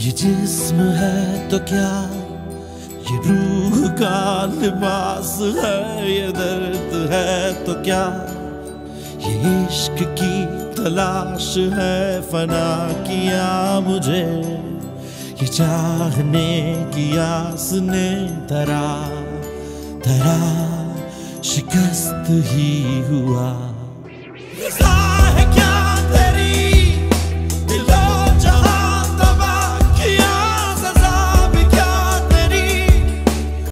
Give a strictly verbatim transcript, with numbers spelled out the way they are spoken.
ये जिस्म है तो क्या, ये रूह का लिबास है, ये दर्द है तो क्या, ये इश्क की तलाश है, फना किया मुझे ये चाहने की आस ने धरा धरा शिकस्त ही हुआ।